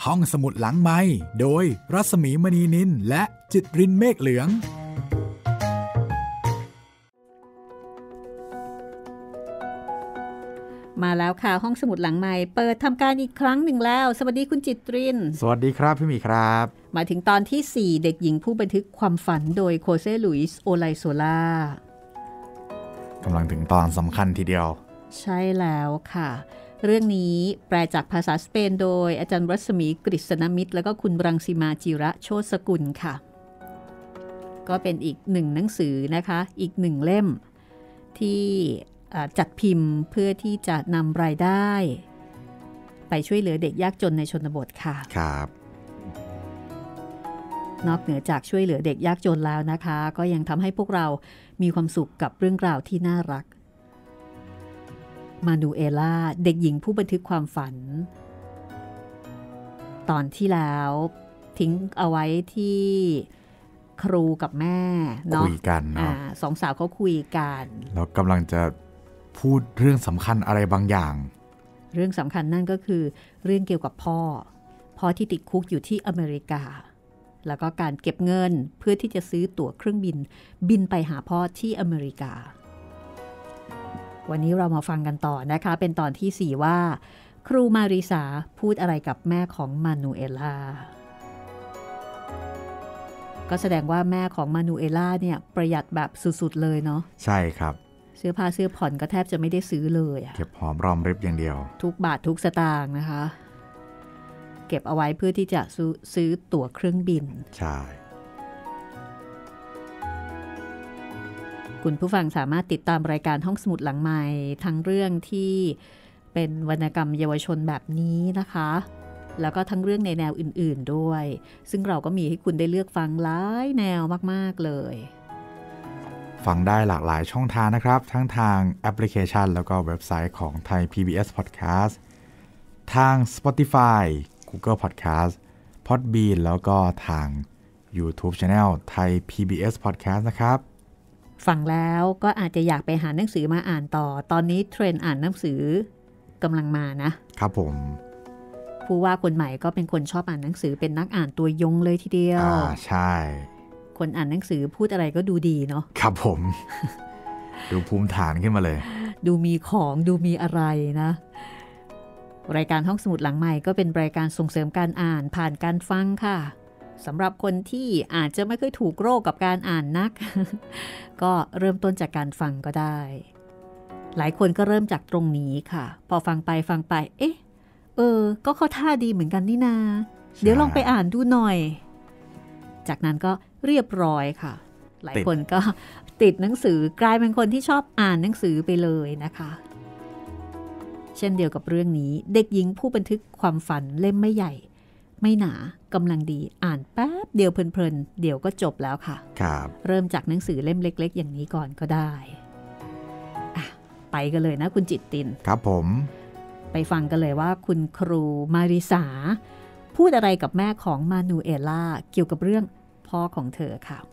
ห้องสมุดหลังไมค์โดยรัศมีมณีนินและจิตรินเมฆเหลืองมาแล้วค่ะห้องสมุดหลังไมค์เปิดทำการอีกครั้งหนึ่งแล้วสวัสดีคุณจิตรินสวัสดีครับพี่หมีครับมาถึงตอนที่4เด็กหญิงผู้บันทึกความฝันโดยโคเซ่ลุยส์โอไลโซล่ากำลังถึงตอนสำคัญทีเดียวใช่แล้วค่ะเรื่องนี้แปลจากภาษาสเปนโดยอาจารย์รัศมีกฤษณมิตรและก็คุณรังสีมาจิระโชติสกุลค่ะก็เป็นอีกหนึ่งหนังสือนะคะอีกหนึ่งเล่มที่จัดพิมพ์เพื่อที่จะนำรายได้ไปช่วยเหลือเด็กยากจนในชนบทค่ะครับนอกเหนือจากช่วยเหลือเด็กยากจนแล้วนะคะก็ยังทำให้พวกเรามีความสุขกับเรื่องราวที่น่ารักมานูเอล่าเด็กหญิงผู้บันทึกความฝันตอนที่แล้วทิ้งเอาไว้ที่ครูกับแม่เนาะคุยกันเนาะสองสาวเขาคุยกันแล้วกำลังจะพูดเรื่องสำคัญอะไรบางอย่างเรื่องสำคัญนั่นก็คือเรื่องเกี่ยวกับพ่อที่ติดคุกอยู่ที่อเมริกาแล้วก็การเก็บเงินเพื่อที่จะซื้อตั๋วเครื่องบินไปหาพ่อที่อเมริกาวันนี้เรามาฟังกันต่อนะคะเป็นตอนที่4ว่าครูมาริสาพูดอะไรกับแม่ของมานูเอล่าก็แสดงว่าแม่ของมานูเอล่าเนี่ยประหยัดแบบสุดๆเลยเนาะใช่ครับเสื้อผ้าเสื้อผ่อนก็แทบจะไม่ได้ซื้อเลยเก็บหอมรอมริบอย่างเดียวทุกบาททุกสตางค์นะคะเก็บเอาไว้เพื่อที่จะซื้อตั๋วเครื่องบินใช่คุณผู้ฟังสามารถติดตามรายการห้องสมุดหลังไมค์ทั้งเรื่องที่เป็นวรรณกรรมเยาวชนแบบนี้นะคะแล้วก็ทั้งเรื่องในแนวอื่นๆด้วยซึ่งเราก็มีให้คุณได้เลือกฟังหลายแนวมากๆเลยฟังได้หลากหลายช่องทางนะครับทั้งทางแอปพลิเคชันแล้วก็เว็บไซต์ของไทย PBS Podcast ทาง Spotify Google Podcast Podbean แล้วก็ทาง YouTube Channel ไทย PBS Podcast นะครับฟังแล้วก็อาจจะอยากไปหาหนังสือมาอ่านต่อตอนนี้เทรนด์อ่านหนังสือกำลังมานะครับผมผู้ว่าคนใหม่ก็เป็นคนชอบอ่านหนังสือเป็นนักอ่านตัวยงเลยทีเดียวใช่คนอ่านหนังสือพูดอะไรก็ดูดีเนาะครับผม ดูภูมิฐานขึ้นมาเลยดูมีของดูมีอะไรนะรายการห้องสมุดหลังใหม่ก็เป็นรายการส่งเสริมการอ่านผ่านการฟังค่ะสำหรับคนที่อาจจะไม่ค่อยถูกโรคกับการอ่านนัก ก็เริ่มต้นจากการฟังก็ได้หลายคนก็เริ่มจากตรงนี้ค่ะพอฟังไปก็เข้าท่าดีเหมือนกันนี่นาเดี๋ยวลองไปอ่านดูหน่อยจากนั้นก็เรียบร้อยค่ะหลายคนก็ติดหนังสือกลายเป็นคนที่ชอบอ่านหนังสือไปเลยนะคะเช่นเดียวกับเรื่องนี้เด็กหญิงผู้บันทึกความฝันเล่มไม่ใหญ่ไม่หนากำลังดีอ่านแป๊บเดียวเพลินๆเดี๋ยวก็จบแล้วค่ะครับเริ่มจากหนังสือเล่มเล็กๆอย่างนี้ก่อนก็ได้ไปกันเลยนะคุณจิตตินครับผมไปฟังกันเลยว่าคุณครูมาริสาพูดอะไรกับแม่ของมานูเอล่าเกี่ยวกับเรื่องพ่อของเธอค่ะ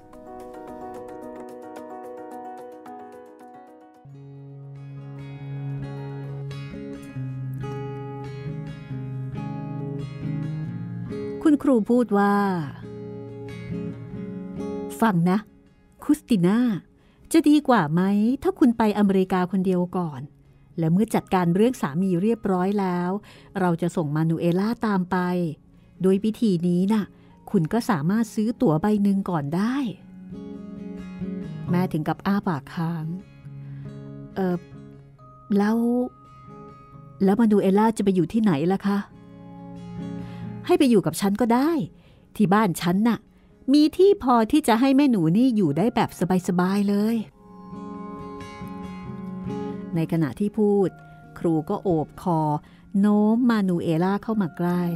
คุณครูพูดว่าฟังนะคุสติน่าจะดีกว่าไหมถ้าคุณไปอเมริกาคนเดียวก่อนและเมื่อจัดการเรื่องสามีเรียบร้อยแล้วเราจะส่งมานูเอล่าตามไปโดยวิธีนี้น่ะคุณก็สามารถซื้อตั๋วใบหนึ่งก่อนได้แม่ถึงกับอ้าปากค้างแล้วมานูเอล่าจะไปอยู่ที่ไหนล่ะคะให้ไปอยู่กับฉันก็ได้ที่บ้านฉันน่ะมีที่พอที่จะให้แม่หนูนี่อยู่ได้แบบสบายๆเลยในขณะที่พูดครูก็โอบคอโน้มมานูเอล่าเข้ามาใกล้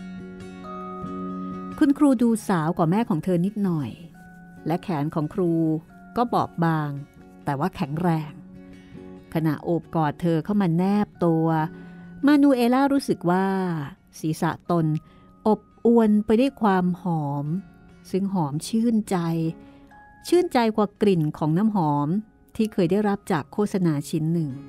คุณครูดูสาวกว่าแม่ของเธอนิดหน่อยและแขนของครูก็บอบบางแต่ว่าแข็งแรงขณะโอบกอดเธอเข้ามาแนบตัวมานูเอล่ารู้สึกว่าศีรษะตนอบอวลไปด้วยความหอมซึ่งหอมชื่นใจกว่ากลิ่นของน้ำหอมที่เคยได้รับจากโฆษณาชิ้นหนึ่ง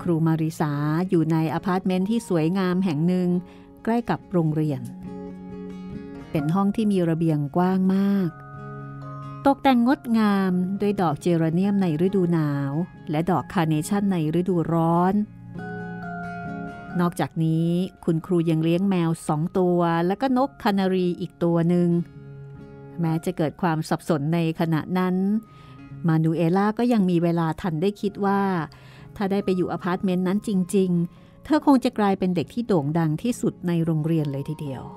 ครูมาริสาอยู่ในอพาร์ตเมนต์ที่สวยงามแห่งหนึ่งใกล้กับโรงเรียนเป็นห้องที่มีระเบียงกว้างมากตกแต่งงดงามด้วยดอกเจเรเนียมในฤดูหนาวและดอกคาร์เนชั่นในฤดูร้อนนอกจากนี้คุณครูยังเลี้ยงแมว2 ตัวและก็นกคานารีอีกตัวหนึ่งแม้จะเกิดความสับสนในขณะนั้นมานูเอล่าก็ยังมีเวลาทันได้คิดว่าถ้าได้ไปอยู่อพาร์ตเมนต์นั้นจริงๆเธอคงจะกลายเป็นเด็กที่โด่งดังที่สุดในโรงเรียนเลยทีเดียว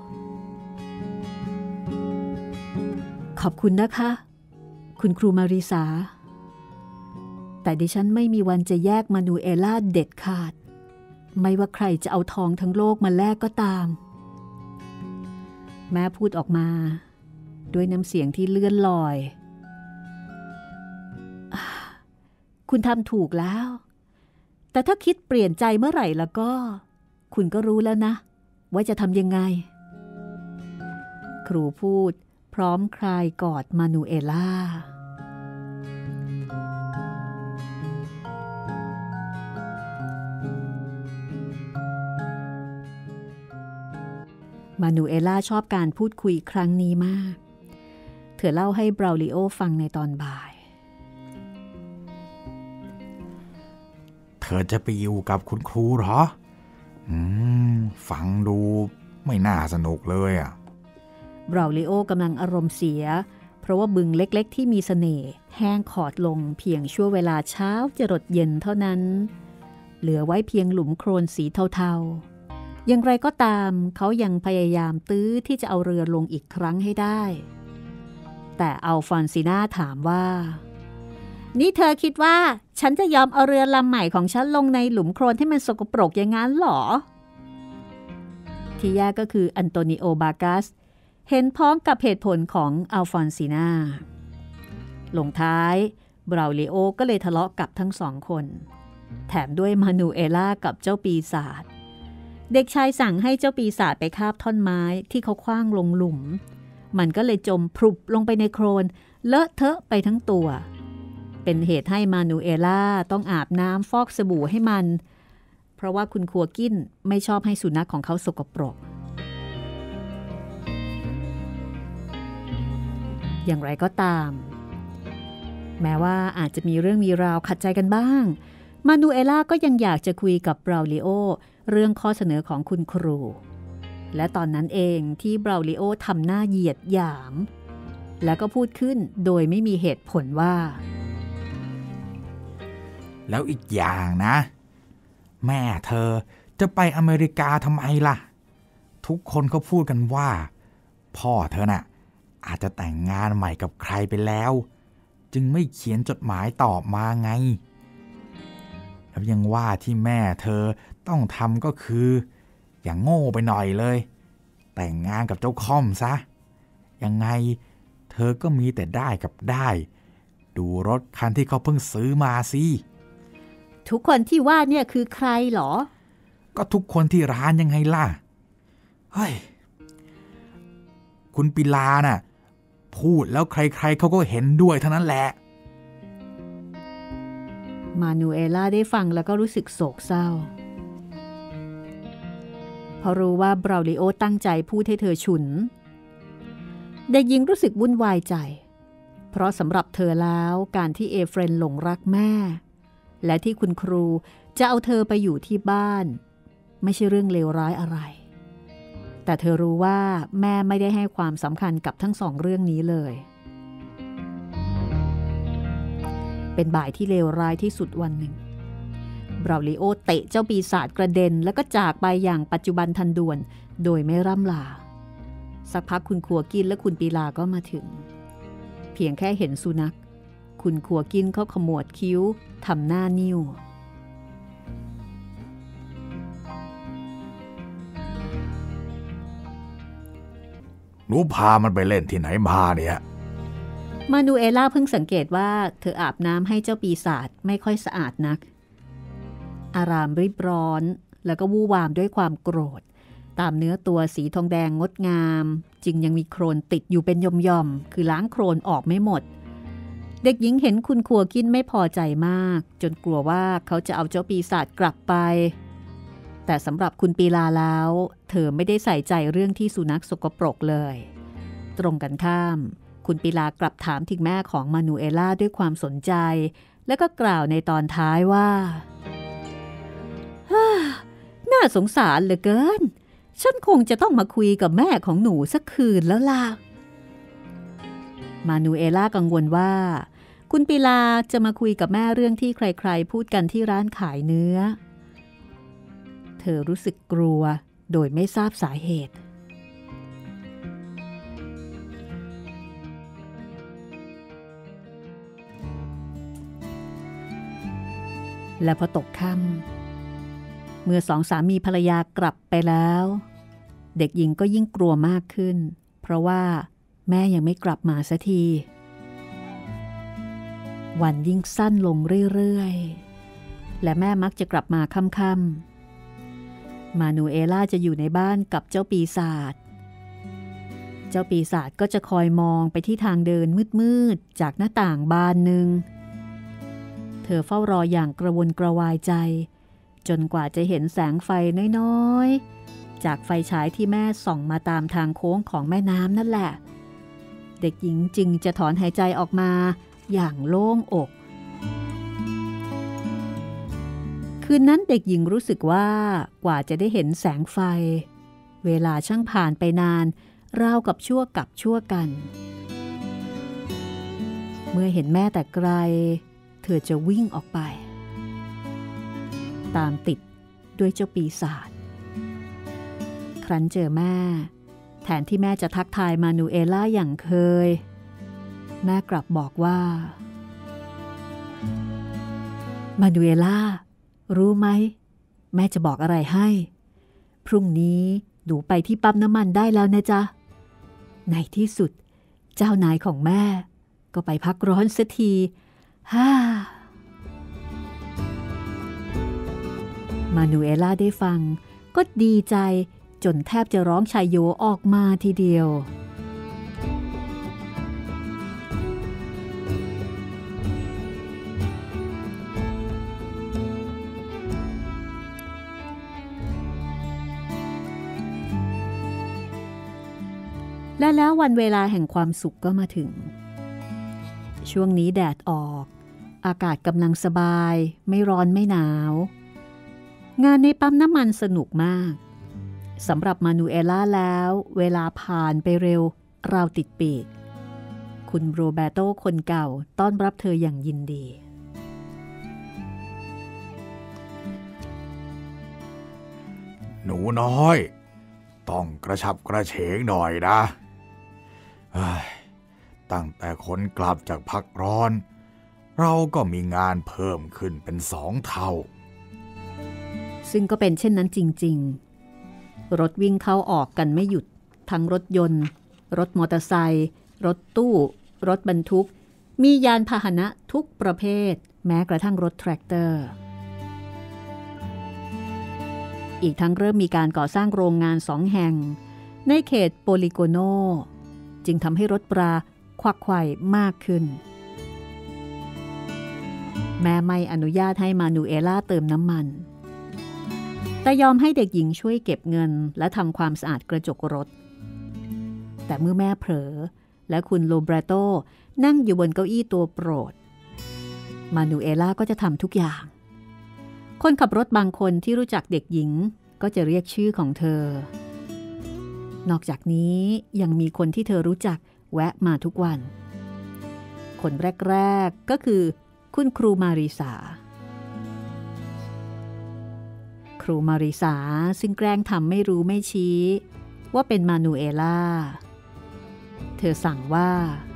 ขอบคุณนะคะคุณครูมาริสาแต่ดิฉันไม่มีวันจะแยกมานูเอล่าเด็ดขาดไม่ว่าใครจะเอาทองทั้งโลกมาแลกก็ตามแม่พูดออกมาด้วยน้ำเสียงที่เลื่อนลอยคุณทำถูกแล้วแต่ถ้าคิดเปลี่ยนใจเมื่อไหร่แล้วก็คุณก็รู้แล้วนะว่าจะทำยังไงครูพูดพร้อมคลายกอดมานูเอล่ามานูเอล่าชอบการพูดคุยครั้งนี้มากเธอเล่าให้บราวลิโอฟังในตอนบ่ายเธอจะไปอยู่กับคุณครูเหรอฟังดูไม่น่าสนุกเลยอ่ะบราวลิโอกำลังอารมณ์เสียเพราะว่าบึงเล็กๆที่มีเสน่ห์แห้งขอดลงเพียงชั่วเวลาเช้าจรดเย็นเท่านั้นเหลือไว้เพียงหลุมโคลนสีเทาๆอย่างไรก็ตามเขายังพยายามตื้อที่จะเอาเรือลงอีกครั้งให้ได้แต่อัลฟอนซิน่าถามว่านี่เธอคิดว่าฉันจะยอมเอาเรือลำใหม่ของฉันลงในหลุมโคลนให้มันสกปรกอย่างนั้นหรอที่แย่ก็คืออันโตนิโอบากัสเห็นพ้องกับเหตุผลของอัลฟอนซิน่าลงท้ายบราวลิโอก็เลยทะเลาะกับทั้ง2 คนแถมด้วยมานูเอล่ากับเจ้าปีศาจเด็กชายสั่งให้เจ้าปีศาจไปคาบท่อนไม้ที่เขาขว้างลงหลุมมันก็เลยจมพรุบลงไปในโคลนเลอะเทอะไปทั้งตัวเป็นเหตุให้มานูเอล่าต้องอาบน้ำฟอกสบู่ให้มันเพราะว่าคุณครัวกิ้นไม่ชอบให้สุนัขของเขาสกปรกอย่างไรก็ตามแม้ว่าอาจจะมีเรื่องมีราวขัดใจกันบ้างมานูเอล่าก็ยังอยากจะคุยกับบราวลิโอเรื่องข้อเสนอของคุณครูและตอนนั้นเองที่บราวลิโอทำหน้าเหยียดหยามแล้วก็พูดขึ้นโดยไม่มีเหตุผลว่าแล้วอีกอย่างนะแม่เธอจะไปอเมริกาทำไมล่ะทุกคนก็พูดกันว่าพ่อเธอน่ะอาจจะแต่งงานใหม่กับใครไปแล้วจึงไม่เขียนจดหมายตอบมาไงแล้วยังว่าที่แม่เธอต้องทำก็คืออย่างโง่ไปหน่อยเลยแต่งงานกับเจ้าค่อมซะยังไงเธอก็มีแต่ได้กับได้ดูรถคันที่เขาเพิ่งซื้อมาสิทุกคนที่ว่าเนี่ยคือใครหรอก็ทุกคนที่ร้านยังไงล่ะเฮ้ยคุณปิลาน่ะพูดแล้วใครๆเขาก็เห็นด้วยเท่านั้นแหละมานูเอล่าได้ฟังแล้วก็รู้สึกโศกเศร้าเพราะรู้ว่าบราวลิโอตั้งใจพูดให้เธอฉุนเด็กหญิงรู้สึกวุ่นวายใจเพราะสำหรับเธอแล้วการที่เอเฟรนหลงรักแม่และที่คุณครูจะเอาเธอไปอยู่ที่บ้านไม่ใช่เรื่องเลวร้ายอะไรแต่เธอรู้ว่าแม่ไม่ได้ให้ความสำคัญกับทั้ง2 เรื่องนี้เลยเป็นบ่ายที่เลวร้ายที่สุดวันหนึ่งบราวลิโอเตะเจ้าปีศาจกระเด็นแล้วก็จากไปอย่างปัจจุบันทันด่วนโดยไม่ร่ำลาสักพักคุณครัวกินและคุณปีลาก็มาถึงเพียงแค่เห็นสุนัขคุณครัวกินเขาขมวดคิ้วทำหน้านิ่วหนูพามันไปเล่นที่ไหนมาเนี่ยมานูเอล่าเพิ่งสังเกตว่าเธออาบน้ำให้เจ้าปีศาจไม่ค่อยสะอาดนักอารามรีบร้อนแล้วก็วู่วามด้วยความโกรธตามเนื้อตัวสีทองแดงงดงามจึงยังมีโคลนติดอยู่เป็นย่อมๆคือล้างโคลนออกไม่หมดเเด็กหญิงเห็นคุณครัวกินไม่พอใจมากจนกลัวว่าเขาจะเอาเจ้าปีศาจกลับไปแต่สำหรับคุณปีลาแล้วเธอไม่ได้ใส่ใจเรื่องที่สุนัขสกปรกเลยตรงกันข้ามคุณปีลากลับถามถึงแม่ของมานูเอล่าด้วยความสนใจแล้วก็กล่าวในตอนท้ายว่าน่าสงสารเหลือเกินฉันคงจะต้องมาคุยกับแม่ของหนูสักคืนแล้วล่ะมานูเอล่ากังวลว่าคุณปีลาจะมาคุยกับแม่เรื่องที่ใครๆพูดกันที่ร้านขายเนื้อเธอรู้สึกกลัวโดยไม่ทราบสาเหตุและพอตกค่ำเมื่อสองสามีภรรยากลับไปแล้วเด็กหญิงก็ยิ่งกลัวมากขึ้นเพราะว่าแม่ยังไม่กลับมาสักทีวันยิ่งสั้นลงเรื่อยๆและแม่มักจะกลับมาค่ำๆมานูเอล่าจะอยู่ในบ้านกับเจ้าปีศาจเจ้าปีศาจก็จะคอยมองไปที่ทางเดินมืดๆจากหน้าต่างบานหนึ่งเธอเฝ้ารออย่างกระวนกระวายใจจนกว่าจะเห็นแสงไฟน้อยๆจากไฟฉายที่แม่ส่องมาตามทางโค้งของแม่น้ำนั่นแหละเด็กหญิงจึงจะถอนหายใจออกมาอย่างโล่งอกคืนนั้นเด็กหญิงรู้สึกว่ากว่าจะได้เห็นแสงไฟเวลาช่างผ่านไปนานราวกับชั่วกับชั่วกันเมื่อเห็นแม่แต่ไกลเธอจะวิ่งออกไปตามติดด้วยเจ้าปีศาจครั้นเจอแม่แทนที่แม่จะทักทายมานูเอล่าอย่างเคยแม่กลับบอกว่ามานูเอล่ารู้ไหมแม่จะบอกอะไรให้พรุ่งนี้หนูไปที่ปั๊มน้ำมันได้แล้วนะจ๊ะในที่สุดเจ้านายของแม่ก็ไปพักร้อนเสียทีมานูเอล่าได้ฟังก็ดีใจจนแทบจะร้องชัยโยออกมาทีเดียวและแล้ววันเวลาแห่งความสุขก็มาถึงช่วงนี้แดดออกอากาศกำลังสบายไม่ร้อนไม่หนาวงานในปั๊มน้ำมันสนุกมากสำหรับมานูเอล่าแล้วเวลาผ่านไปเร็วราวติดปีกคุณโรเบโตคนเก่าต้อนรับเธออย่างยินดีหนูน้อยต้องกระฉับกระเฉงหน่อยนะตั้งแต่คนกลับจากพักร้อนเราก็มีงานเพิ่มขึ้นเป็น2 เท่าซึ่งก็เป็นเช่นนั้นจริงๆรถวิ่งเข้าออกกันไม่หยุดทั้งรถยนต์รถมอเตอร์ไซค์รถตู้รถบรรทุกมียานพาหนะทุกประเภทแม้กระทั่งรถแทรกเตอร์อีกทั้งเริ่มมีการก่อสร้างโรงงาน2 แห่งในเขตโปลิโกโนจึงทำให้รถปลาควักไขว่มากขึ้นแม่ไม่อนุญาตให้มานูเอล่าเติมน้ำมันแต่ยอมให้เด็กหญิงช่วยเก็บเงินและทำความสะอาดกระจกรถแต่เมื่อแม่เผลอและคุณโรเบโตนั่งอยู่บนเก้าอี้ตัวโปรดมานูเอล่าก็จะทำทุกอย่างคนขับรถบางคนที่รู้จักเด็กหญิงก็จะเรียกชื่อของเธอนอกจากนี้ยังมีคนที่เธอรู้จักแวะมาทุกวันคนแรกๆก็คือคุณครูมาริสาครูมาริสาซึ่งแกล้งทำไม่รู้ไม่ชี้ว่าเป็นมานูเอล่าเธอสั่งว่า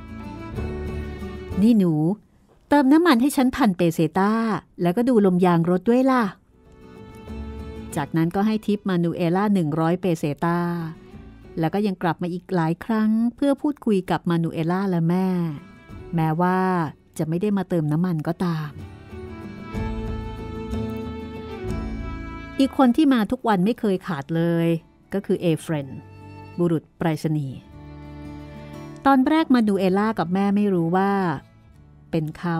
นี่หนูเติมน้ำมันให้ฉัน1,000 เปเซต้าแล้วก็ดูลมยางรถด้วยล่ะจากนั้นก็ให้ทิปมานูเอล่า100 เปเซต้าแล้วก็ยังกลับมาอีกหลายครั้งเพื่อพูดคุยกับมานูเอล่าและแม่แม้ว่าจะไม่ได้มาเติมน้ำมันก็ตามอีกคนที่มาทุกวันไม่เคยขาดเลยก็คือเอเฟรนบุรุษไปรษณีย์ตอนแรกมานูเอล่ากับแม่ไม่รู้ว่าเป็นเขา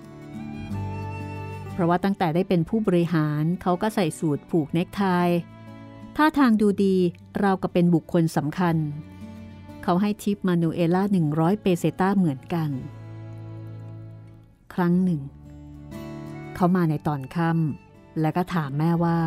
เพราะว่าตั้งแต่ได้เป็นผู้บริหารเขาก็ใส่สูทผูกเนคไทท่าทางดูดีราวกับเป็นบุคคลสำคัญเขาให้ทิปมานูเอล่า100 เปเซต้าเหมือนกันครั้งหนึ่งเขามาในตอนค่ำแล้วก็ถามแม่ว่า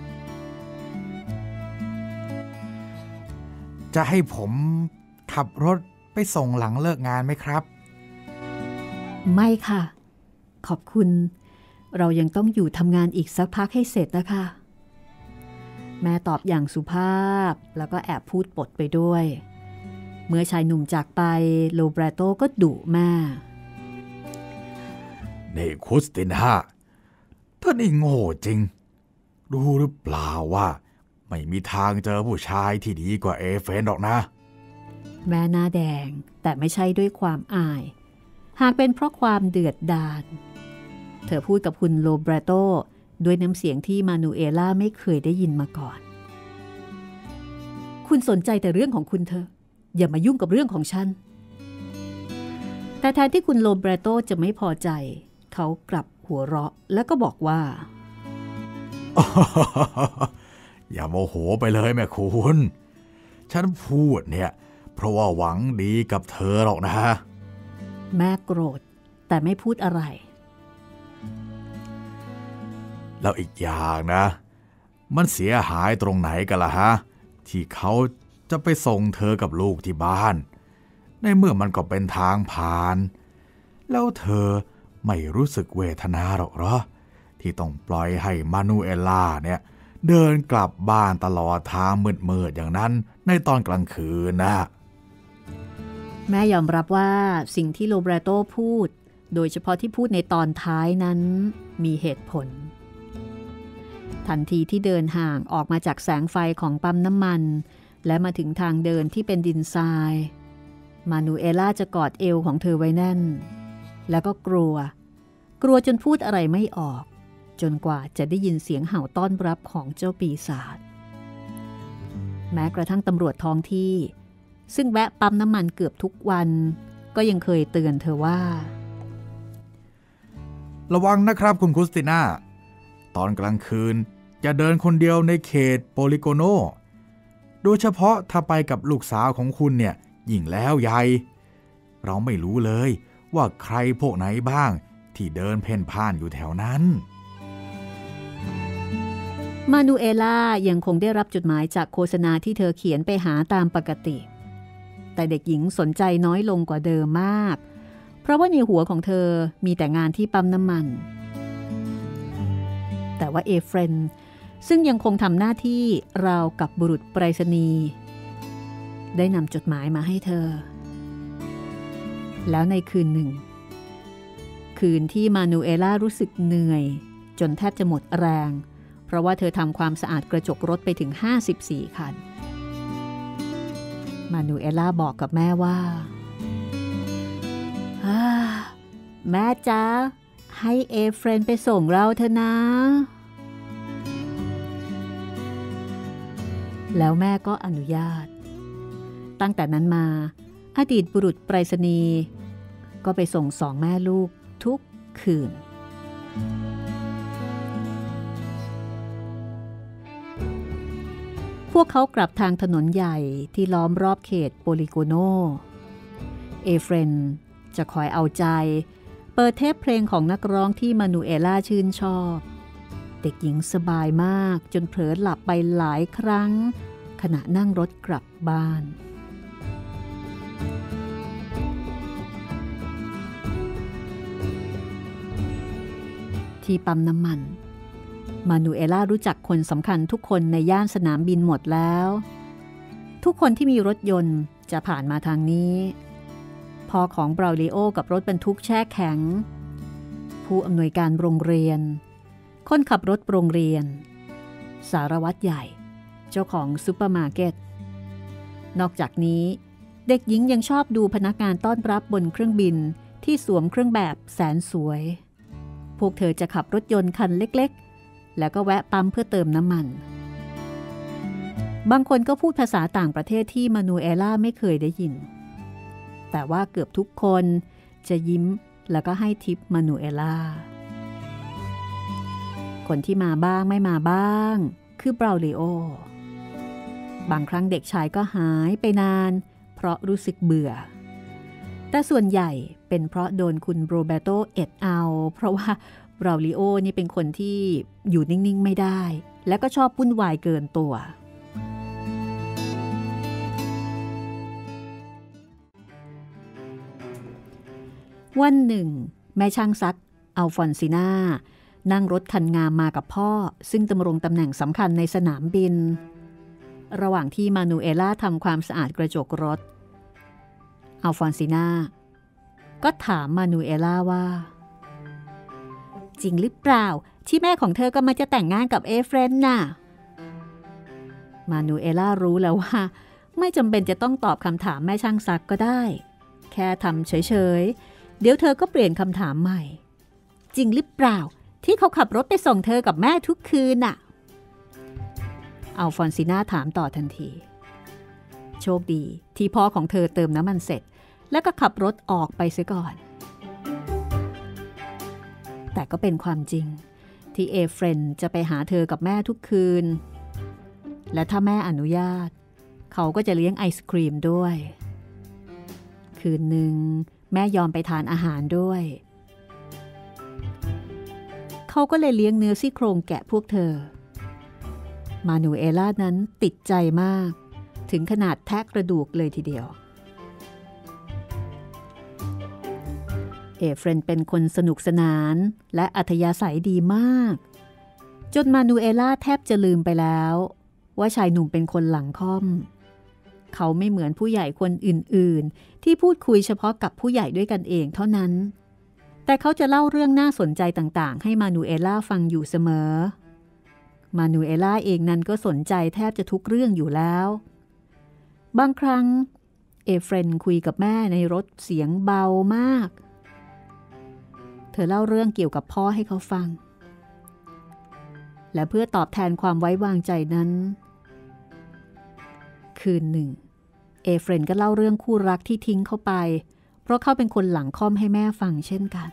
จะให้ผมขับรถไปส่งหลังเลิกงานไหมครับไม่ค่ะขอบคุณเรายังต้องอยู่ทำงานอีกสักพักให้เสร็จนะคะแม่ตอบอย่างสุภาพแล้วก็แอบพูดปดไปด้วยเมื่อชายหนุ่มจากไปโรเบร์โตก็ดุแม่นี่คริสติน่าเธอนี่โง่จริงรู้หรือเปล่าว่าไม่มีทางเจอผู้ชายที่ดีกว่าเอเฟนหรอกนะแม่หน้าแดงแต่ไม่ใช่ด้วยความอายหากเป็นเพราะความเดือดดาลเธอพูดกับคุณโรเบร์โตด้วยน้ำเสียงที่มานูเอล่าไม่เคยได้ยินมาก่อนคุณสนใจแต่เรื่องของคุณเถอะอย่ามายุ่งกับเรื่องของฉันแต่แทนที่คุณโรเบร์โตจะไม่พอใจเขากลับหัวเราะแล้วก็บอกว่าอย่าโมโหไปเลยแม่คุณฉันพูดเนี่ยเพราะว่าหวังดีกับเธอหรอกนะแม่โกรธแต่ไม่พูดอะไรแล้วอีกอย่างนะมันเสียหายตรงไหนกันล่ะฮะที่เขาจะไปส่งเธอกับลูกที่บ้านในเมื่อมันก็เป็นทางผ่านแล้วเธอไม่รู้สึกเวทนาหรอกเหรอที่ต้องปล่อยให้มานูเอล่าเนี่ยเดินกลับบ้านตลอดทางมืดๆอย่างนั้นในตอนกลางคืนนะแม่ยอมรับว่าสิ่งที่โรเบร์โตพูดโดยเฉพาะที่พูดในตอนท้ายนั้นมีเหตุผลทันทีที่เดินห่างออกมาจากแสงไฟของปั๊มน้ำมันและมาถึงทางเดินที่เป็นดินทรายมานูเอล่าจะกอดเอวของเธอไว้แน่นแล้วก็กลัวจนพูดอะไรไม่ออกจนกว่าจะได้ยินเสียงเห่าต้อนรับของเจ้าปีศาจแม้กระทั่งตำรวจท้องที่ซึ่งแวะปั๊มน้ำมันเกือบทุกวันก็ยังเคยเตือนเธอว่าระวังนะครับคุณคริสติน่าตอนกลางคืนอย่าเดินคนเดียวในเขตโปลิโกโนโดยเฉพาะถ้าไปกับลูกสาวของคุณเนี่ยยิ่งแล้วใหญ่เราไม่รู้เลยว่าใครพวกไหนบ้างที่เดินเพ่นพ่านอยู่แถวนั้นมานูเอล่ายังคงได้รับจดหมายจากโฆษณาที่เธอเขียนไปหาตามปกติแต่เด็กหญิงสนใจน้อยลงกว่าเดิมมากเพราะว่าในหัวของเธอมีแต่งานที่ปั๊มน้ำมันแต่ว่าเอเฟรนซึ่งยังคงทำหน้าที่ราวกับบุรุษไปรษณีย์ได้นำจดหมายมาให้เธอแล้วในคืนหนึ่งคืนที่มานูเอล่ารู้สึกเหนื่อยจนแทบจะหมดแรงเพราะว่าเธอทำความสะอาดกระจกรถไปถึง54 คันมานูเอล่าบอกกับแม่ว่าแม่จ๊ะให้เอเฟรนไปส่งเราเถอะนะแล้วแม่ก็อนุญาตตั้งแต่นั้นมาอดีตบุรุษไปรษณีย์ก็ไปส่งสองแม่ลูกทุกคืนพวกเขากลับทางถนนใหญ่ที่ล้อมรอบเขตโปลิโกโนเอเฟรนจะคอยเอาใจเปิดเทปเพลงของนักร้องที่มานูเอล่าชื่นชอบเด็กหญิงสบายมากจนเผลอหลับไปหลายครั้งขณะนั่งรถกลับบ้านที่ปั๊มน้ำมันมานูเอล่ารู้จักคนสำคัญทุกคนในย่านสนามบินหมดแล้วทุกคนที่มีรถยนต์จะผ่านมาทางนี้พ่อของบราวลิโอกับรถบรรทุกแช่แข็งผู้อำนวยการโรงเรียนคนขับรถโรงเรียนสารวัตรใหญ่เจ้าของซุปเปอร์มาร์เก็ตนอกจากนี้เด็กหญิงยังชอบดูพนักงานต้อนรับบนเครื่องบินที่สวมเครื่องแบบแสนสวยพวกเธอจะขับรถยนต์คันเล็กๆแล้วก็แวะปั๊มเพื่อเติมน้ำมันบางคนก็พูดภาษาต่างประเทศที่มานูเอล่าไม่เคยได้ยินแต่ว่าเกือบทุกคนจะยิ้มแล้วก็ให้ทิปมานูเอล่าคนที่มาบ้างไม่มาบ้างคือบราวลิโอบางครั้งเด็กชายก็หายไปนานเพราะรู้สึกเบื่อแต่ส่วนใหญ่เป็นเพราะโดนคุณโรเบโตเอ็ดเอาเพราะว่าบราวลิโอนี่เป็นคนที่อยู่นิ่งๆไม่ได้และก็ชอบวุ่นวายเกินตัววันหนึ่งแม่ช่างซักอัลฟอนซิน่านั่งรถคันงามมากับพ่อซึ่งดำรงตำแหน่งสำคัญในสนามบินระหว่างที่มานูเอล่าทำความสะอาดกระจกรถอัลฟอนซิน่าก็ถามมานูเอล่าว่าจริงหรือเปล่าที่แม่ของเธอกำลังจะแต่งงานกับเอเฟรนน่ะมานูเอล่ารู้แล้วว่าไม่จำเป็นจะต้องตอบคำถามแม่ช่างซักก็ได้แค่ทำเฉยๆเดี๋ยวเธอก็เปลี่ยนคำถามใหม่จริงหรือเปล่าที่เขาขับรถไปส่งเธอกับแม่ทุกคืนน่ะอัลฟอนซิน่าถามต่อทันทีโชคดีที่พ่อของเธอเติมน้ำมันเสร็จแล้วก็ขับรถออกไปเสียก่อนแต่ก็เป็นความจริงที่เอเฟรนจะไปหาเธอกับแม่ทุกคืนและถ้าแม่อนุญาตเขาก็จะเลี้ยงไอศกรีมด้วยคืนหนึ่งแม่ยอมไปทานอาหารด้วยเขาก็เลยเลี้ยงเนื้อซี่โครงแกะพวกเธอมานูเอล่านั้นติดใจมากถึงขนาดแทะกระดูกเลยทีเดียวเอเฟรนเป็นคนสนุกสนานและอัธยาศัยดีมากจนมานูเอล่าแทบจะลืมไปแล้วว่าชายหนุ่มเป็นคนหลังค่อมเขาไม่เหมือนผู้ใหญ่คนอื่นๆที่พูดคุยเฉพาะกับผู้ใหญ่ด้วยกันเองเท่านั้นแต่เขาจะเล่าเรื่องน่าสนใจต่างๆให้มานูเอล่าฟังอยู่เสมอมานูเอล่าเองนั้นก็สนใจแทบจะทุกเรื่องอยู่แล้วบางครั้งเอเฟรนคุยกับแม่ในรถเสียงเบามากเธอเล่าเรื่องเกี่ยวกับพ่อให้เขาฟังและเพื่อตอบแทนความไว้วางใจนั้นคืนหนึ่งเอเฟรนก็เล่าเรื่องคู่รักที่ทิ้งเขาไปเพราะเขาเป็นคนหลังค่อมให้แม่ฟังเช่นกัน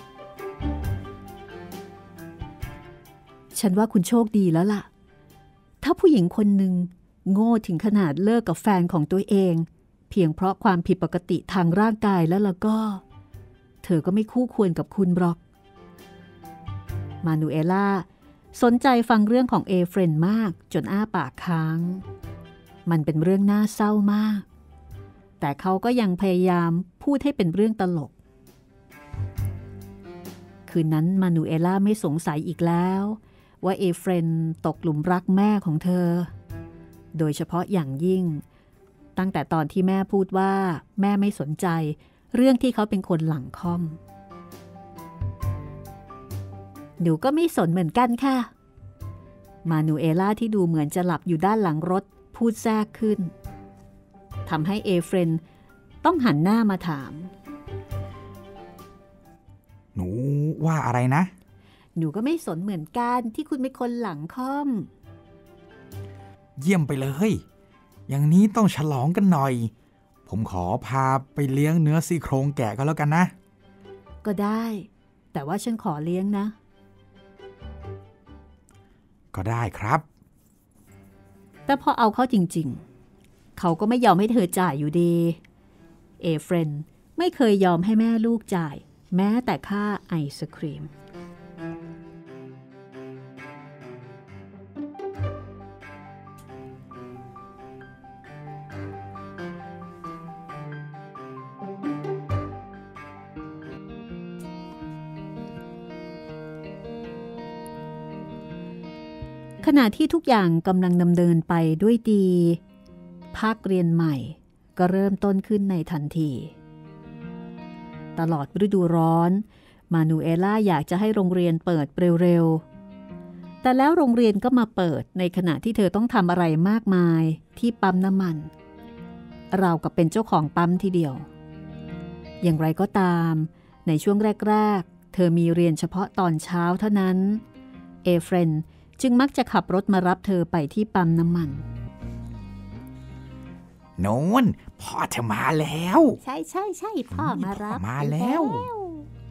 ฉันว่าคุณโชคดีแล้วล่ะถ้าผู้หญิงคนหนึ่งโง่ถึงขนาดเลิกกับแฟนของตัวเองเพียงเพราะความผิดปกติทางร่างกายแล้วก็เธอก็ไม่คู่ควรกับคุณหรอกมานูเอล่าสนใจฟังเรื่องของเอเฟรนมากจนอ้าปากค้างมันเป็นเรื่องน่าเศร้ามากแต่เขาก็ยังพยายามพูดให้เป็นเรื่องตลกคืนนั้นมานูเอล่าไม่สงสัยอีกแล้วว่าเอเฟรนตกหลุมรักแม่ของเธอโดยเฉพาะอย่างยิ่งตั้งแต่ตอนที่แม่พูดว่าแม่ไม่สนใจเรื่องที่เขาเป็นคนหลังค่อมหนูก็ไม่สนเหมือนกันค่ะมานูเอล่าที่ดูเหมือนจะหลับอยู่ด้านหลังรถพูดแทรกขึ้นทำให้เอเฟรนต้องหันหน้ามาถามหนูว่าอะไรนะหนูก็ไม่สนเหมือนกันที่คุณเป็นคนหลังค่อมเยี่ยมไปเลยอย่างนี้ต้องฉลองกันหน่อยผมขอพาไปเลี้ยงเนื้อซี่โครงแกะก็แล้วกันนะก็ได้แต่ว่าฉันขอเลี้ยงนะก็ได้ครับแต่พอเอาเข้าจริงๆเขาก็ไม่ยอมให้เธอจ่ายอยู่ดีเอเฟรนไม่เคยยอมให้แม่ลูกจ่ายแม้แต่ค่าไอศครีมขณะที่ทุกอย่างกำลังดำเนินไปด้วยดีภาคเรียนใหม่ก็เริ่มต้นขึ้นในทันทีตลอดฤดูร้อนมานูเอล่าอยากจะให้โรงเรียนเปิดเร็วๆแต่แล้วโรงเรียนก็มาเปิดในขณะที่เธอต้องทำอะไรมากมายที่ปั๊มน้ำมันราวกับเป็นเจ้าของปั๊มทีเดียวอย่างไรก็ตามในช่วงแรกๆเธอมีเรียนเฉพาะตอนเช้าเท่านั้นเอเฟรนจึงมักจะขับรถมารับเธอไปที่ปั๊มน้ำมันโน่นพ่อเธอมาแล้วใช่พ่อมารับมาแล้ว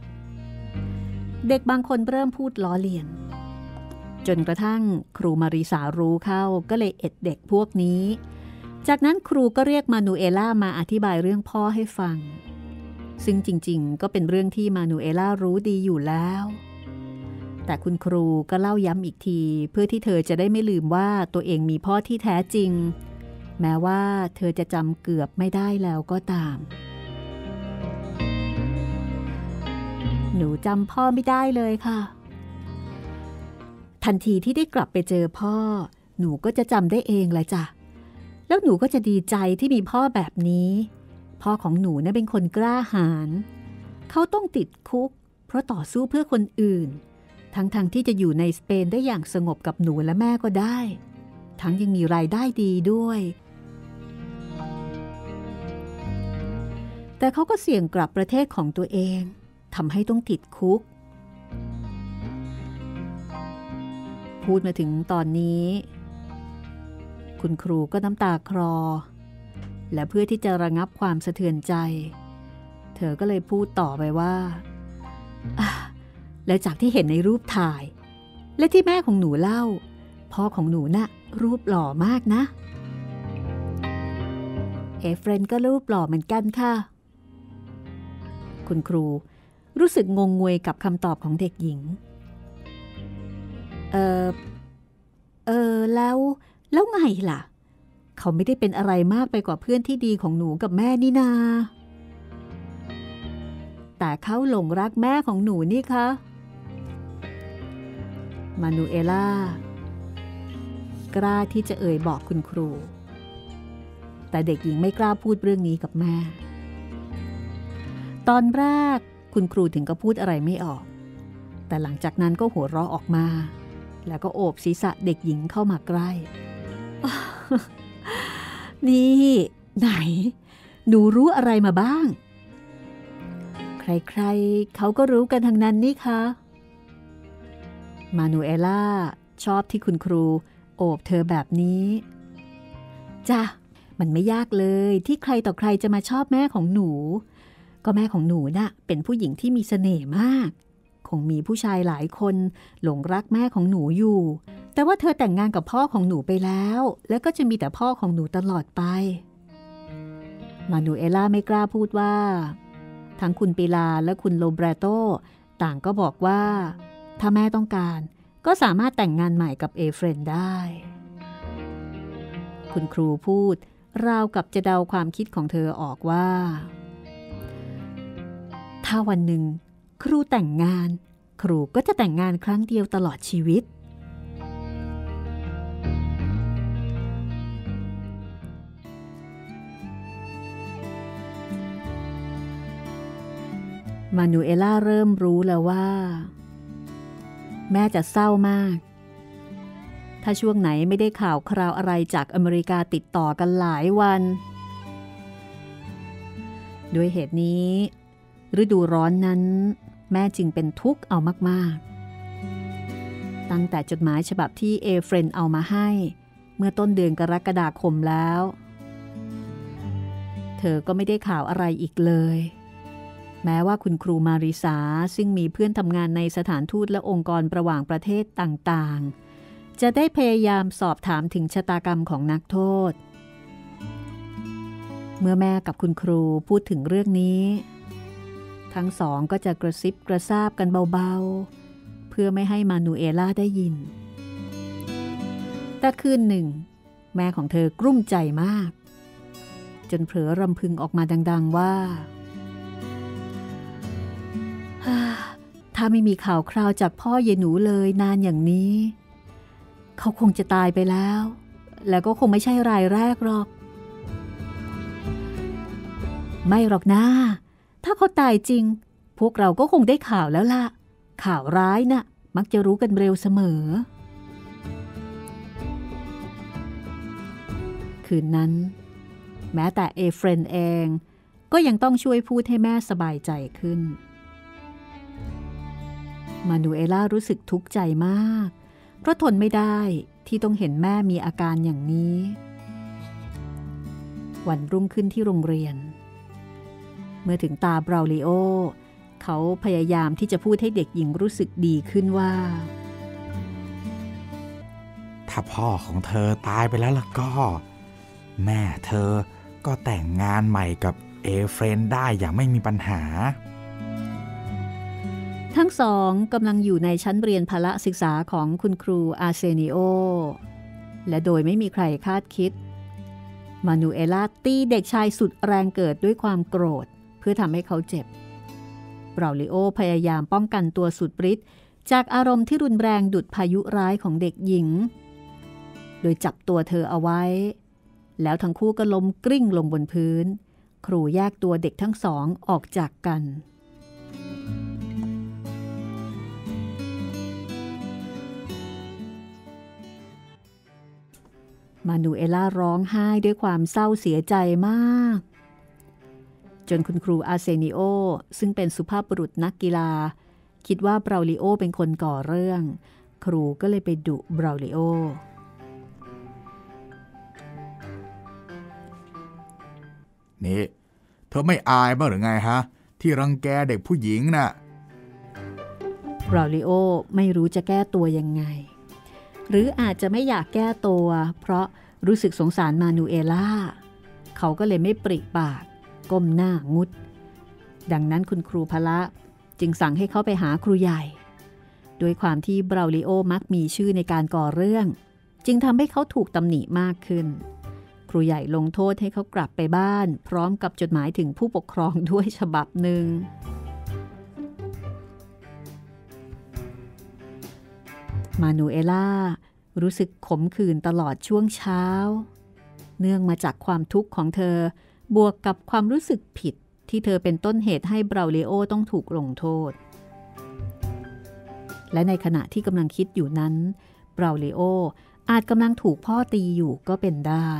เด็กบางคนเริ่มพูดล้อเลียนจนกระทั่งครูมาริสารู้เข้าก็เลยเอ็ดเด็กพวกนี้จากนั้นครูก็เรียกมานูเอล่ามาอธิบายเรื่องพ่อให้ฟังซึ่งจริงๆก็เป็นเรื่องที่มานูเอล่ารู้ดีอยู่แล้วแต่คุณครูก็เล่าย้ำอีกทีเพื่อที่เธอจะได้ไม่ลืมว่าตัวเองมีพ่อที่แท้จริงแม้ว่าเธอจะจำเกือบไม่ได้แล้วก็ตามหนูจำพ่อไม่ได้เลยค่ะทันทีที่ได้กลับไปเจอพ่อหนูก็จะจำได้เองแหละจ้ะแล้วหนูก็จะดีใจที่มีพ่อแบบนี้พ่อของหนูน่ะเป็นคนกล้าหาญเขาต้องติดคุกเพราะต่อสู้เพื่อคนอื่นทั้งที่จะอยู่ในสเปนได้อย่างสงบกับหนูและแม่ก็ได้ทั้งยังมีรายได้ดีด้วยแต่เขาก็เสี่ยงกลับประเทศของตัวเองทำให้ต้องติดคุกพูดมาถึงตอนนี้คุณครูก็น้ำตาคลอและเพื่อที่จะระงับความสะเทือนใจเธอก็เลยพูดต่อไปว่าแล้วจากที่เห็นในรูปถ่ายและที่แม่ของหนูเล่าพ่อของหนูน่ะรูปหล่อมากนะเอเฟรนก็รูปหล่อเหมือนกันค่ะคุณครูรู้สึกงงงวยกับคำตอบของเด็กหญิงแล้วไงล่ะเขาไม่ได้เป็นอะไรมากไปกว่าเพื่อนที่ดีของหนูกับแม่นี่นาแต่เขาหลงรักแม่ของหนูนี่คะมานูเอล่ากล้าที่จะเอ่ยบอกคุณครูแต่เด็กหญิงไม่กล้าพูดเรื่องนี้กับแม่ตอนแรกคุณครูถึงก็พูดอะไรไม่ออกแต่หลังจากนั้นก็หัวเราะออกมาแล้วก็โอบศีรษะเด็กหญิงเข้ามาใกล้นี่ไหนหนูรู้อะไรมาบ้างใครๆเขาก็รู้กันทั้งนั้นนี่คะมานูเอล่าชอบที่คุณครูโอบเธอแบบนี้จ้ะมันไม่ยากเลยที่ใครต่อใครจะมาชอบแม่ของหนูก็แม่ของหนูน่ะเป็นผู้หญิงที่มีเสน่ห์มากคงมีผู้ชายหลายคนหลงรักแม่ของหนูอยู่แต่ว่าเธอแต่งงานกับพ่อของหนูไปแล้วแล้วก็จะมีแต่พ่อของหนูตลอดไปมานูเอล่าไม่กล้าพูดว่าทั้งคุณปิลาและคุณโลเบรโตต่างก็บอกว่าถ้าแม่ต้องการก็สามารถแต่งงานใหม่กับเอเฟรนได้คุณครูพูดราวกับจะเดาความคิดของเธอออกว่าถ้าวันหนึ่งครูแต่งงานครูก็จะแต่งงานครั้งเดียวตลอดชีวิตมานูเอล่าเริ่มรู้แล้วว่าแม่จะเศร้ามากถ้าช่วงไหนไม่ได้ข่าวคราวอะไรจากอเมริกาติดต่อกันหลายวันด้วยเหตุนี้ฤดูร้อนนั้นแม่จึงเป็นทุกข์เอามากๆตั้งแต่จดหมายฉบับที่เอเฟรนเอามาให้เมื่อต้นเดือนกรกฎาคมแล้วเธอก็ไม่ได้ข่าวอะไรอีกเลยแม้ว่าคุณครูมาริสาซึ่งมีเพื่อนทำงานในสถานทูตและองค์กรระหว่างประเทศต่างๆจะได้พยายามสอบถามถึงชะตากรรมของนักโทษเมื่อแม่กับคุณครูพูดถึงเรื่องนี้ทั้งสองก็จะกระซิบกระซาบกันเบาๆเพื่อไม่ให้มานูเอล่าได้ยินแต่คืนหนึ่งแม่ของเธอกลุ้มใจมากจนเผลอรำพึงออกมาดังๆว่าถ้าไม่มีข่าวคราวจากพ่อเยหนูเลยนานอย่างนี้เขาคงจะตายไปแล้วแล้วก็คงไม่ใช่รายแรกหรอกไม่หรอกนะถ้าเขาตายจริงพวกเราก็คงได้ข่าวแล้วล่ะข่าวร้ายน่ะมักจะรู้กันเร็วเสมอคืนนั้นแม้แต่เอเฟรนเองก็ยังต้องช่วยพูดให้แม่สบายใจขึ้นมานูเอล่ารู้สึกทุกข์ใจมากเพราะทนไม่ได้ที่ต้องเห็นแม่มีอาการอย่างนี้วันรุ่งขึ้นที่โรงเรียนเมื่อถึงตาบราวลิโอเขาพยายามที่จะพูดให้เด็กหญิงรู้สึกดีขึ้นว่าถ้าพ่อของเธอตายไปแล้วล่ะก็แม่เธอก็แต่งงานใหม่กับเอเฟรนได้อย่างไม่มีปัญหาทั้งสองกำลังอยู่ในชั้นเรียนพละศึกษาของคุณครูอาร์เซนิโอและโดยไม่มีใครคาดคิดมานูเอล่าตีเด็กชายสุดแรงเกิดด้วยความโกรธเพื่อทำให้เขาเจ็บเบราลิโอพยายามป้องกันตัวสุดฤทธิ์จากอารมณ์ที่รุนแรงดุจพายุร้ายของเด็กหญิงโดยจับตัวเธอเอาไว้แล้วทั้งคู่ก็ล้มกลิ้งลงบนพื้นครูแยกตัวเด็กทั้งสองออกจากกันมานูเอล่าร้องไห้ด้วยความเศร้าเสียใจมากจนคุณครูอาร์เซนิโอซึ่งเป็นสุภาพบุรุษนักกีฬาคิดว่าเบราลิโอเป็นคนก่อเรื่องครูก็เลยไปดุเบราลิโอนี่เธอไม่อายบ้างหรือไงฮะที่รังแกเด็กผู้หญิงน่ะเบราลิโอไม่รู้จะแก้ตัวยังไงหรืออาจจะไม่อยากแก้ตัวเพราะรู้สึกสงสารมานูเอล่าเขาก็เลยไม่ปริปากก้มหน้างุดดังนั้นคุณครูพละจึงสั่งให้เขาไปหาครูใหญ่โดยความที่เบราลิโอมักมีชื่อในการก่อเรื่องจึงทำให้เขาถูกตำหนิมากขึ้นครูใหญ่ลงโทษให้เขากลับไปบ้านพร้อมกับจดหมายถึงผู้ปกครองด้วยฉบับหนึ่งมานูเอล่ารู้สึกขมขื่นตลอดช่วงเช้าเนื่องมาจากความทุกข์ของเธอบวกกับความรู้สึกผิดที่เธอเป็นต้นเหตุให้เบราลิโอต้องถูกลงโทษและในขณะที่กำลังคิดอยู่นั้นเบราลิโออาจกำลังถูกพ่อตีอยู่ก็เป็นได้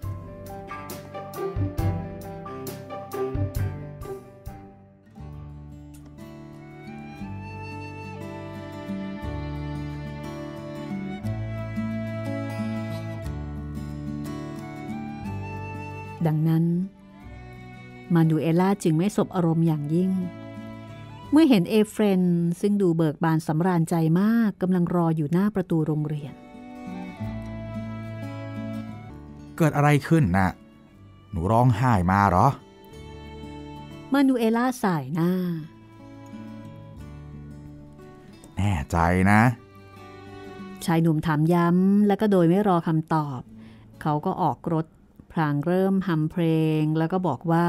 ดังนั้นมานูเอล่าจึงไม่สบอารมณ์อย่างยิ่งเมื่อเห็นเอเฟรนซึ่งดูเบิกบานสำราญใจมากกำลังรออยู่หน้าประตูโรงเรียนเกิดอะไรขึ้นน่ะหนูร้องไห้มาเหรอมานูเอล่าสายหน้าแน่ใจนะชายหนุ่มถามย้ำและก็โดยไม่รอคำตอบเขาก็ออกรถพลางเริ่มฮัมเพลงแล้วก็บอกว่า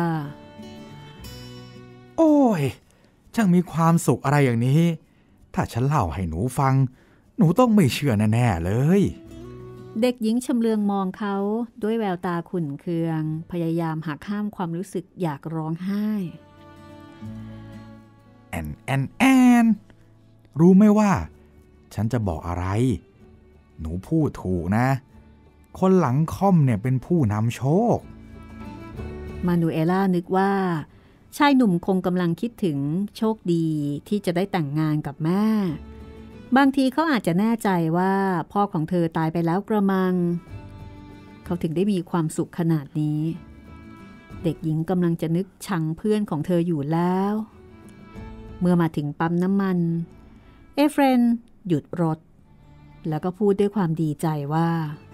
โอ้ยช่างมีความสุขอะไรอย่างนี้ถ้าฉันเล่าให้หนูฟังหนูต้องไม่เชื่อแน่ๆเลยเด็กหญิงชำเลืองมองเขาด้วยแววตาขุ่นเคืองพยายามหักห้ามความรู้สึกอยากร้องไห้แอนรู้ไหมว่าฉันจะบอกอะไรหนูพูดถูกนะคนหลังค่อมเนี่ยเป็นผู้นำโชคมานูเอล่านึกว่าชายหนุ่มคงกำลังคิดถึงโชคดีที่จะได้แต่งงานกับแม่บางทีเขาอาจจะแน่ใจว่าพ่อของเธอตายไปแล้วกระมังเขาถึงได้มีความสุขขนาดนี้เด็กหญิงกำลังจะนึกชังเพื่อนของเธออยู่แล้วเมื่อมาถึงปั๊มน้ำมันเอเฟรนหยุดรถแล้วก็พูดด้วยความดีใจว่า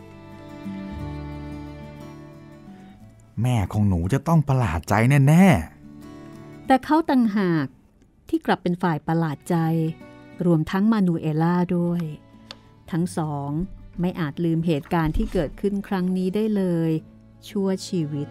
แม่ของหนูจะต้องประหลาดใจแน่ๆแต่เขาต่างหากที่กลับเป็นฝ่ายประหลาดใจรวมทั้งมานูเอล่าด้วยทั้งสองไม่อาจลืมเหตุการณ์ที่เกิดขึ้นครั้งนี้ได้เลยชั่วชีวิต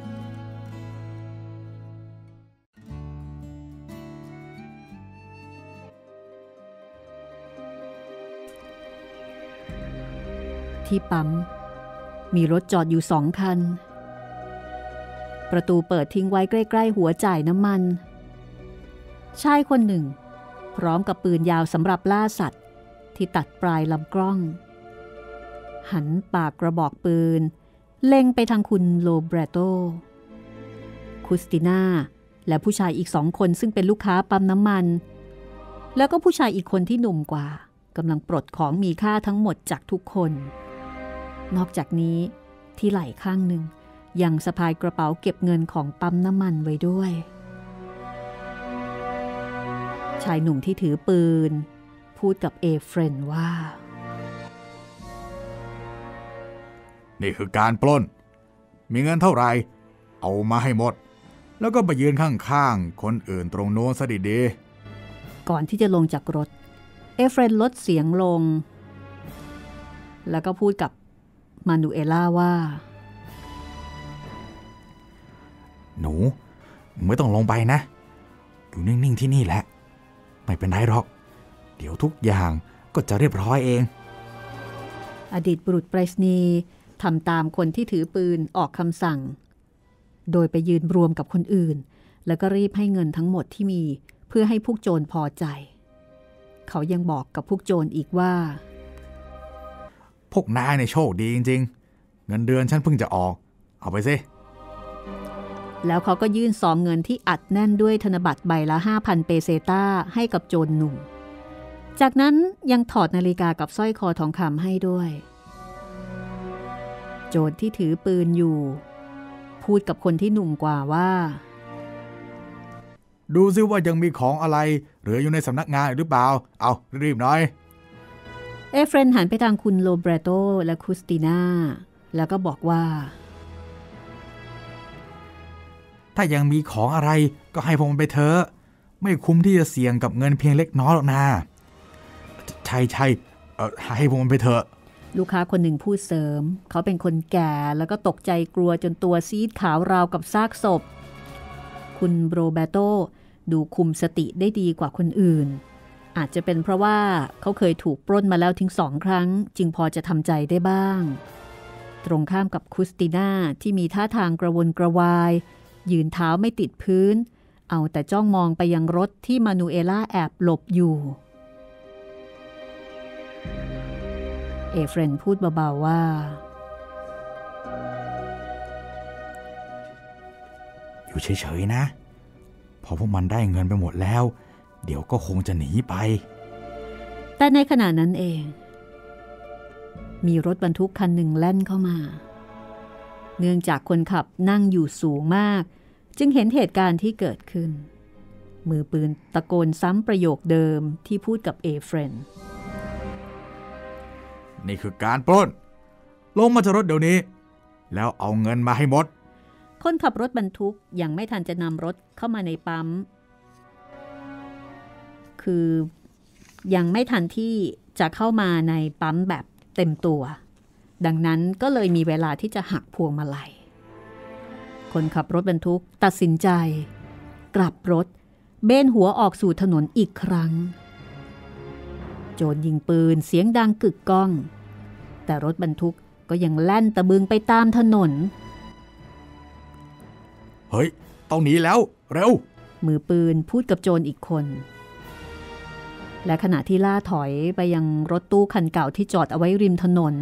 ที่ปั๊มมีรถจอดอยู่2 คันประตูเปิดทิ้งไว้ใกล้ๆหัวจ่ายน้ำมันชายคนหนึ่งพร้อมกับปืนยาวสำหรับล่าสัตว์ที่ตัดปลายลำกล้องหันปากกระบอกปืนเล็งไปทางคุณโลเบรโตคุสติน่าและผู้ชายอีก2 คนซึ่งเป็นลูกค้าปั๊มน้ำมันแล้วก็ผู้ชายอีกคนที่หนุ่มกว่ากำลังปลดของมีค่าทั้งหมดจากทุกคนนอกจากนี้ที่ไหล่ข้างหนึ่งยังสะพายกระเป๋าเก็บเงินของปั๊มน้ำมันไว้ด้วยชายหนุ่มที่ถือปืนพูดกับเอเฟรนว่านี่คือการปล้นมีเงินเท่าไหร่เอามาให้หมดแล้วก็ไปยืนข้างๆคนอื่นตรงโน้นซะดีๆก่อนที่จะลงจากรถเอเฟรนลดเสียงลงแล้วก็พูดกับมานูเอล่าว่าหนูไม่ต้องลงไปนะอยู่นิ่งๆที่นี่แหละไม่เป็นไรหรอกเดี๋ยวทุกอย่างก็จะเรียบร้อยเองอดีตบุรุษไปรษณีย์ทำตามคนที่ถือปืนออกคำสั่งโดยไปยืนรวมกับคนอื่นแล้วก็รีบให้เงินทั้งหมดที่มีเพื่อให้พวกโจรพอใจเขายังบอกกับพวกโจรอีกว่าพวกนายเนี่ยโชคดีจริงๆเงินเดือนฉันเพิ่งจะออกเอาไปสิแล้วเขาก็ยื่นซองเงินที่อัดแน่นด้วยธนบัตรใบละ 5,000 เปเซต้าให้กับโจรหนุ่มจากนั้นยังถอดนาฬิกากับสร้อยคอทองคำให้ด้วยโจรที่ถือปืนอยู่พูดกับคนที่หนุ่มกว่าว่าดูซิว่ายังมีของอะไรเหลืออยู่ในสำนักงานหรือเปล่าเอารีบหน่อยเอเฟรนหันไปทางคุณโรเบโตและคริสติน่าแล้วก็บอกว่าถ้ายังมีของอะไรก็ให้ผมไปเถอะไม่คุ้มที่จะเสี่ยงกับเงินเพียงเล็กน้อยหรอกนะใช่ให้ผมไปเถอะลูกค้าคนหนึ่งพูดเสริมเขาเป็นคนแก่แล้วก็ตกใจกลัวจนตัวซีดขาวราวกับซากศพคุณโรเบโตดูคุมสติได้ดีกว่าคนอื่นอาจจะเป็นเพราะว่าเขาเคยถูกปล้นมาแล้วถึง2 ครั้งจึงพอจะทำใจได้บ้างตรงข้ามกับคริสติน่าที่มีท่าทางกระวนกระวายยืนเท้าไม่ติดพื้นเอาแต่จ้องมองไปยังรถที่มานูเอล่าแอบหลบอยู่เอเฟรนพูดเบาๆว่าอยู่เฉยๆนะพอพวกมันได้เงินไปหมดแล้วเดี๋ยวก็คงจะหนีไปแต่ในขณะนั้นเองมีรถบรรทุกคันหนึ่งแล่นเข้ามาเนื่องจากคนขับนั่งอยู่สูงมากจึงเห็นเหตุการณ์ที่เกิดขึ้นมือปืนตะโกนซ้ำประโยคเดิมที่พูดกับเอเฟรนนี่คือการปล้นลงมาจากรถเดี๋ยวนี้แล้วเอาเงินมาให้หมดคนขับรถบรรทุกยังไม่ทันจะนำรถเข้ามาในปั๊มคือยังไม่ทันที่จะเข้ามาในปั๊มแบบเต็มตัวดังนั้นก็เลยมีเวลาที่จะหักพวงมาลัยคนขับรถบรรทุกตัดสินใจกลับรถเบนหัวออกสู่ถนนอีกครั้งโจรยิงปืนเสียงดังกึกก้องแต่รถบรรทุกก็ยังแล่นตะบึงไปตามถนนเฮ้ยต้องหนีแล้วเร็วมือปืนพูดกับโจรอีกคนและขณะที่ล่าถอยไปยังรถตู้คันเก่าที่จอดเอาไว้ริมถนน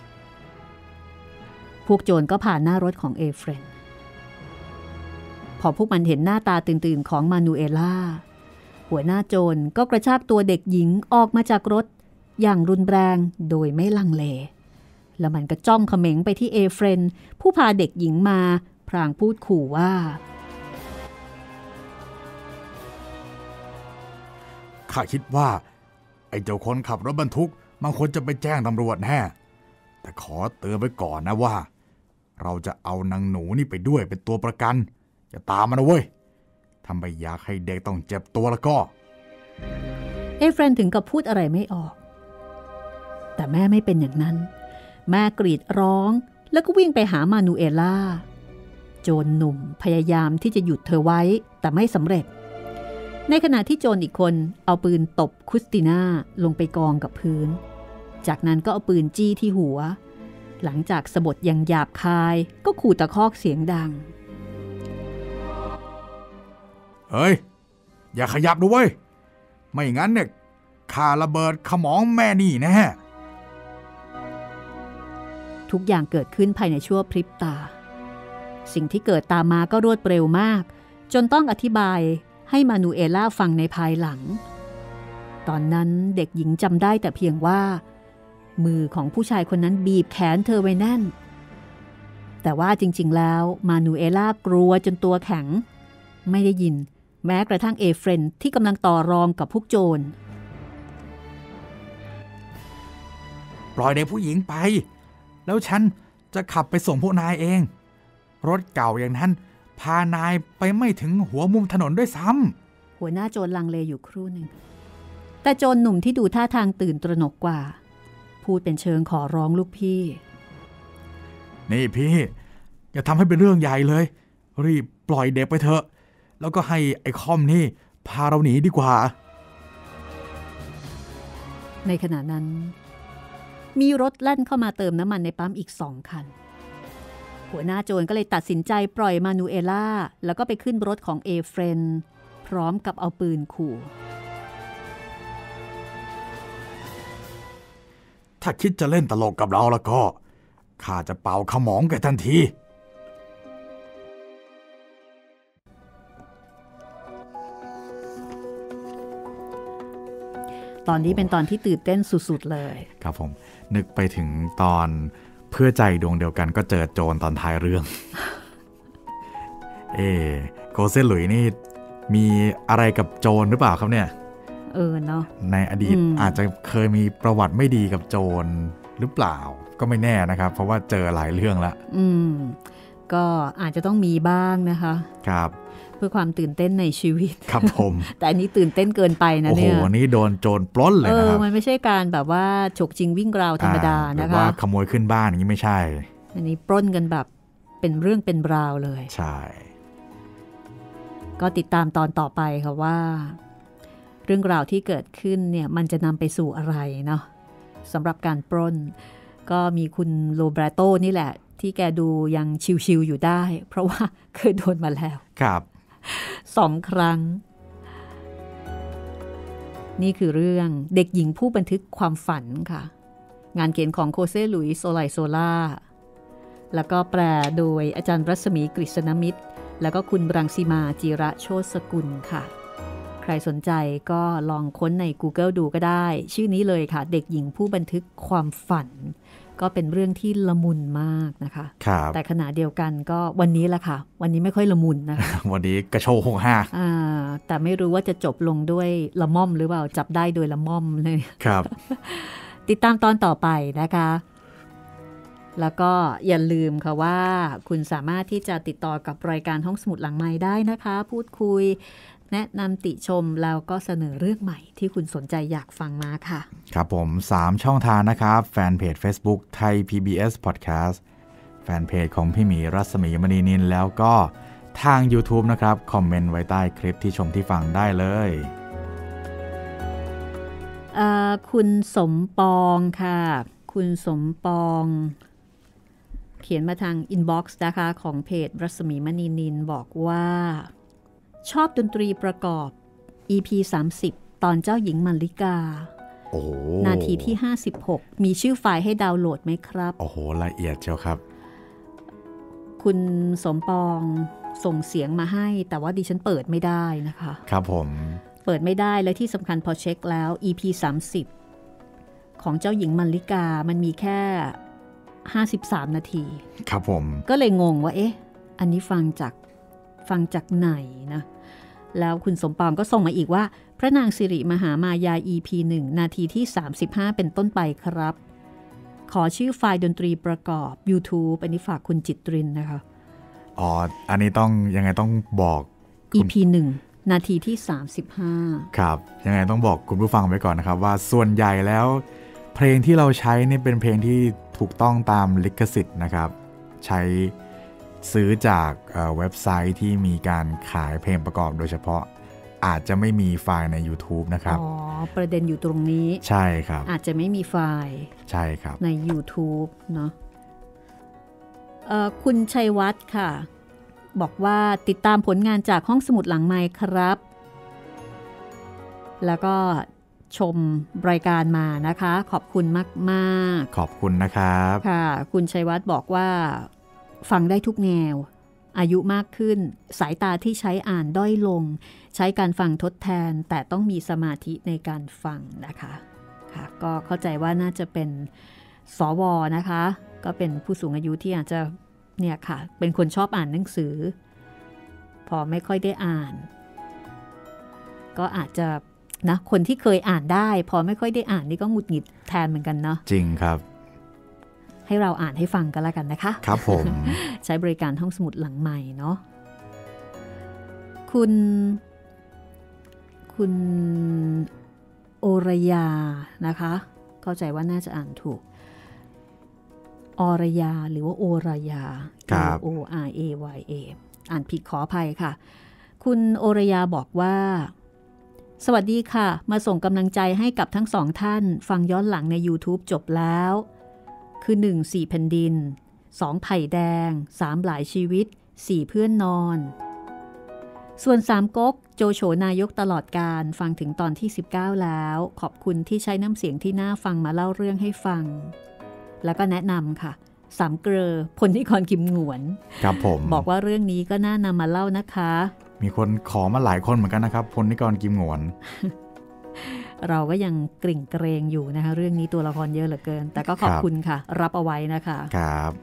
พวกโจรก็ผ่านหน้ารถของเอเฟรนพอพวกมันเห็นหน้าตาตื่นๆของมานูเอล่าหัวหน้าโจรก็กระชากตัวเด็กหญิงออกมาจากรถอย่างรุนแรงโดยไม่ลังเลแล้วมันก็จ้องเขม็งไปที่เอเฟรนผู้พาเด็กหญิงมาพลางพูดขู่ว่าข้าคิดว่าไอ้เจ้าคนขับรถบรรทุกมันควรจะไปแจ้งตำรวจแน่แต่ขอเตือนไว้ก่อนนะว่าเราจะเอานางหนูนี่ไปด้วยเป็นตัวประกันอย่าตามมันนะเว้ยทำไมอยากให้เด็กต้องเจ็บตัวแล้วก็เอเฟรนถึงกับพูดอะไรไม่ออกแต่แม่ไม่เป็นอย่างนั้นแม่กรีดร้องแล้วก็วิ่งไปหามานูเอล่าโจรหนุ่มพยายามที่จะหยุดเธอไว้แต่ไม่สำเร็จในขณะที่โจรอีกคนเอาปืนตบคริสติน่าลงไปกองกับพื้นจากนั้นก็เอาปืนจี้ที่หัวหลังจากสบถอย่างหยาบคายก็ขู่ตะคอกเสียงดังเฮ้ยอย่าขยับด้วยไม่งั้นเนี่ยข้าระเบิดขมองแม่นี่แน่ทุกอย่างเกิดขึ้นภายในชั่วพริบตาสิ่งที่เกิดตามมาก็รวดเร็วมากจนต้องอธิบายให้มานูเอล่าฟังในภายหลังตอนนั้นเด็กหญิงจำได้แต่เพียงว่ามือของผู้ชายคนนั้นบีบแขนเธอไว้แน่นแต่ว่าจริงๆแล้วมานูเอล่ากลัวจนตัวแข็งไม่ได้ยินแม้กระทั่งเอเฟรนที่กำลังต่อรองกับพวกโจรปล่อยเด็กผู้หญิงไปแล้วฉันจะขับไปส่งพวกนายเองรถเก่าอย่างนั้นพานายไปไม่ถึงหัวมุมถนนด้วยซ้ำหัวหน้าโจรลังเลอยู่ครู่หนึ่งแต่โจรหนุ่มที่ดูท่าทางตื่นตระหนกกว่าพูดเป็นเชิงขอร้องลูกพี่นี่พี่อย่าทำให้เป็นเรื่องใหญ่เลยรีบปล่อยเด็กไปเถอะแล้วก็ให้ไอ้คอมนี่พาเราหนีดีกว่าในขณะนั้นมีรถแล่นเข้ามาเติมน้ำมันในปั๊มอีก2 คันหัวหน้าโจรก็เลยตัดสินใจปล่อยมานูเอล่าแล้วก็ไปขึ้นรถของเอเฟรนพร้อมกับเอาปืนขู่ถ้าคิดจะเล่นตลกกับเราแล้วก็ข้าจะเป่าขมองแกทันทีตอนนี้เป็นตอนที่ตื่นเต้นสุดๆเลยครับผมนึกไปถึงตอนเพื่อใจดวงเดียวกันก็เจอโจรตอนท้ายเรื่อง โกเซ่หลุยนี่มีอะไรกับโจรหรือเปล่าครับเนี่ยเนาะในอดีตอาจจะเคยมีประวัติไม่ดีกับโจรหรือเปล่าก็ไม่แน่นะครับเพราะว่าเจอหลายเรื่องละก็อาจจะต้องมีบ้างนะคะครับเพื่อความตื่นเต้นในชีวิตครับผมแต่อันนี้ตื่นเต้นเกินไปนะเนี่ยโอ้โหนี่โดนโจรปล้นเลยนะครับมันไม่ใช่การแบบว่าฉกชิงวิ่งราวธรรมดานะคะหรือว่าขโมยขึ้นบ้านอย่างนี้ไม่ใช่อันนี้ปล้นกันแบบเป็นเรื่องเป็นราวเลยใช่ก็ติดตามตอนต่อไปค่ะว่าเรื่องราวที่เกิดขึ้นเนี่ยมันจะนำไปสู่อะไรเนาะสำหรับการปล้นก็มีคุณโรเบร์โตนี่แหละที่แกดูยังชิวๆอยู่ได้เพราะว่าเคยโดนมาแล้วครับ 2 ครั้งนี่คือเรื่องเด็กหญิงผู้บันทึกความฝันค่ะงานเขียนของโคเซ่หลุยส์โซไลโซล่าแล้วก็แปลโดยอาจารย์รัศมีกฤษณมิตรแล้วก็คุณรังสีมาจิระโชติสกุลค่ะใครสนใจก็ลองค้นใน Google ดูก็ได้ชื่อนี้เลยค่ะเด็กหญิงผู้บันทึกความฝันก็เป็นเรื่องที่ละมุนมากนะคะแต่ขณะเดียวกันก็วันนี้แหละค่ะวันนี้ไม่ค่อยละมุนนะคะวันนี้กระโชก 5แต่ไม่รู้ว่าจะจบลงด้วยละม่อมหรือเปล่าจับได้โดยละม่อมเลยครับติดตามตอนต่อไปนะคะแล้วก็อย่าลืมค่ะว่าคุณสามารถที่จะติดต่อกับรายการห้องสมุดหลังไมค์ได้นะคะพูดคุยแนะนำติชมแล้วก็เสนอเรื่องใหม่ที่คุณสนใจอยากฟังมาค่ะครับผม3ช่องทางนะครับแฟนเพจ Facebook ไทย PBS Podcast แฟนเพจของพี่หมีรัศมีมณีนินแล้วก็ทาง YouTube นะครับคอมเมนต์ไว้ใต้คลิปที่ชมที่ฟังได้เลยคุณสมปองค่ะคุณสมปองเขียนมาทางอินบ็อกซ์นะคะของเพจรัศมีมณีนินบอกว่าชอบดนตรีประกอบ EP 30 ตอนเจ้าหญิงมัลลิกานาทีที่56มีชื่อไฟล์ให้ดาวน์โหลดไหมครับโอ้โหละเอียดเชียวครับคุณสมปองส่งเสียงมาให้แต่ว่าดิฉันเปิดไม่ได้นะคะครับผมเปิดไม่ได้และที่สำคัญพอเช็คแล้ว EP 30ของเจ้าหญิงมัลลิกามันมีแค่53นาทีครับผมก็เลยงงว่าเอ๊ะอันนี้ฟังจากไหนนะแล้วคุณสมปองก็ส่งมาอีกว่าพระนางสิริมหามายา EP 1นาทีที่35เป็นต้นไปครับขอชื่อไฟล์ดนตรีประกอบ YouTube อันนี้ฝากคุณจิตรินนะคะอันนี้ต้องยังไงต้องบอก EP 1นาทีที่35 ครับยังไงต้องบอกคุณผู้ฟังไว้ก่อนนะครับว่าส่วนใหญ่แล้วเพลงที่เราใช้นี่เป็นเพลงที่ถูกต้องตามลิขสิทธิ์นะครับใช้ซื้อจากเว็บไซต์ที่มีการขายเพลงประกอบโดยเฉพาะอาจจะไม่มีไฟล์ใน YouTube นะครับประเด็นอยู่ตรงนี้ใช่ครับอาจจะไม่มีไฟล์ใช่ครับใน YouTube เนาะคุณชัยวัฒน์ค่ะบอกว่าติดตามผลงานจากห้องสมุดหลังไมค์ครับแล้วก็ชมรายการมานะคะขอบคุณมากๆขอบคุณนะครับค่ะคุณชัยวัฒน์บอกว่าฟังได้ทุกแนวอายุมากขึ้นสายตาที่ใช้อ่านด้อยลงใช้การฟังทดแทนแต่ต้องมีสมาธิในการฟังนะคะค่ะก็เข้าใจว่าน่าจะเป็นสวนะคะก็เป็นผู้สูงอายุที่อาจจะเนี่ยค่ะเป็นคนชอบอ่านหนังสือพอไม่ค่อยได้อ่านก็อาจจะนะคนที่เคยอ่านได้พอไม่ค่อยได้อ่านนี่ก็หงุดหงิดแทนเหมือนกันเนาะจริงครับให้เราอ่านให้ฟังกันแล้วกันนะคะครับผมใช้บริการห้องสมุดหลังใหม่เนาะคุณโอรยานะคะเข้าใจว่าน่าจะอ่านถูกอรยาหรือว่าโอรยา O R A Y A อ่านผิดขออภัยค่ะคุณโอรยาบอกว่าสวัสดีค่ะมาส่งกำลังใจให้กับทั้งสองท่านฟังย้อนหลังใน YouTube จบแล้วคือ1 4แผ่นดิน2ไผ่แดง3หลายชีวิต4เพื่อนนอนส่วน3ก๊กโจโฉนายกตลอดการฟังถึงตอนที่19แล้วขอบคุณที่ใช้น้ำเสียงที่น่าฟังมาเล่าเรื่องให้ฟังแล้วก็แนะนำค่ะ3เกลอพลนิกรกิมหงวนครับผมบอกว่าเรื่องนี้ก็น่านำมาเล่านะคะมีคนขอมาหลายคนเหมือนกันนะครับพลนิกรกิมหงวนเราก็ยังกริ่งเกรงอยู่นะคะเรื่องนี้ตัวละครเยอะเหลือเกินแต่ก็ขอบคุณค่ะรับเอาไว้นะคะครับ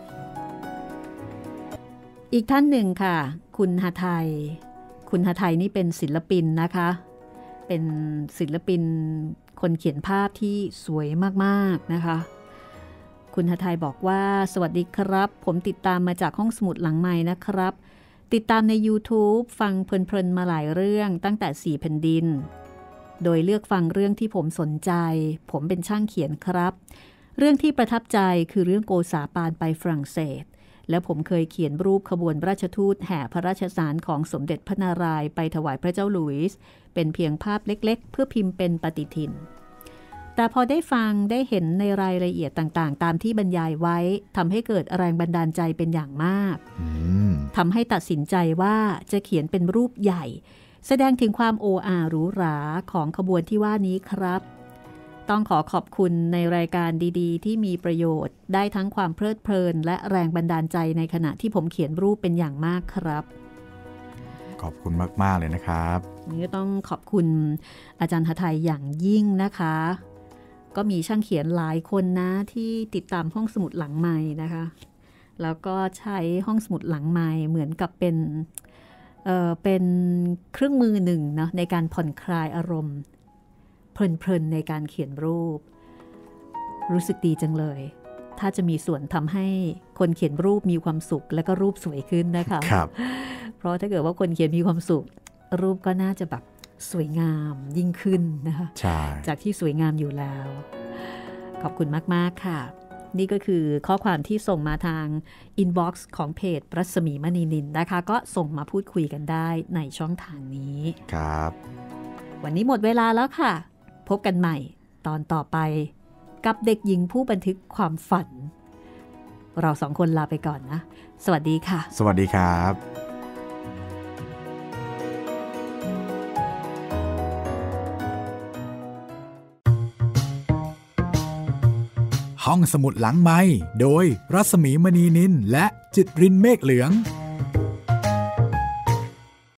อีกท่านหนึ่งค่ะคุณหไทยคุณหไทยนี่เป็นศิลปินนะคะเป็นศิลปินคนเขียนภาพที่สวยมากๆนะคะคุณหไทยบอกว่าสวัสดีครับผมติดตามมาจากห้องสมุดหลังใหม่นะครับติดตามใน YouTube ฟังเพลินๆมาหลายเรื่องตั้งแต่4แผ่นดินโดยเลือกฟังเรื่องที่ผมสนใจผมเป็นช่างเขียนครับเรื่องที่ประทับใจคือเรื่องโกษาปานไปฝรั่งเศสและผมเคยเขียนรูปขบวนราชทูตแห่พระราชสารของสมเด็จพระนารายณ์ไปถวายพระเจ้าหลุยส์เป็นเพียงภาพเล็กๆเพื่อพิมพ์เป็นปฏิทินแต่พอได้ฟังได้เห็นในรายละเอียดต่างๆตามที่บรรยายไว้ทำให้เกิดแรงบันดาลใจเป็นอย่างมากทำให้ตัดสินใจว่าจะเขียนเป็นรูปใหญ่แสดงถึงความโอ้อาหรูหราของขบวนที่ว่านี้ครับต้องขอบคุณในรายการดีๆที่มีประโยชน์ได้ทั้งความเพลิดเพลินและแรงบันดาลใจในขณะที่ผมเขียนรูปเป็นอย่างมากครับขอบคุณมากๆเลยนะครับนี่ต้องขอบคุณอาจารย์หไทยอย่างยิ่งนะคะก็มีช่างเขียนหลายคนนะที่ติดตามห้องสมุดหลังใหม่นะคะแล้วก็ใช้ห้องสมุดหลังใหม่เหมือนกับเป็นเครื่องมือหนึ่งเนาะในการผ่อนคลายอารมณ์เพลินๆในการเขียนรูปรู้สึกดีจังเลยถ้าจะมีส่วนทำให้คนเขียนรูปมีความสุขและก็รูปสวยขึ้นนะคะครับเพราะถ้าเกิดว่าคนเขียนมีความสุขรูปก็น่าจะแบบสวยงามยิ่งขึ้นนะคะจากที่สวยงามอยู่แล้วขอบคุณมากๆค่ะนี่ก็คือข้อความที่ส่งมาทางอินบ็อกซ์ของเพจรัศมีมณีนินนะคะก็ส่งมาพูดคุยกันได้ในช่องทางนี้ครับวันนี้หมดเวลาแล้วค่ะพบกันใหม่ตอนต่อไปกับเด็กหญิงผู้บันทึกความฝันเราสองคนลาไปก่อนนะสวัสดีค่ะสวัสดีครับห้องสมุดหลังไมค์โดยรัศมีมณีนินและจิตรินเมฆเหลือง